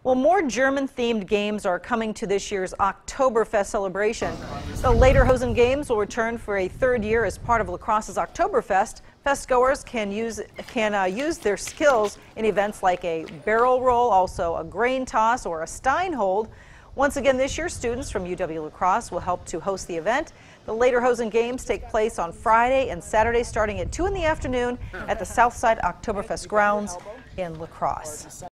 Well, more German-themed games are coming to this year's Oktoberfest celebration. The Lederhosen Games will return for a third year as part of lacrosse's Oktoberfest. Festgoers can use their skills in events like a barrel roll, also a grain toss or a stein hold. Once again this year, students from UW La Crosse will help to host the event. The Lederhosen Games take place on Friday and Saturday starting at 2 in the afternoon at the Southside Oktoberfest grounds in La Crosse.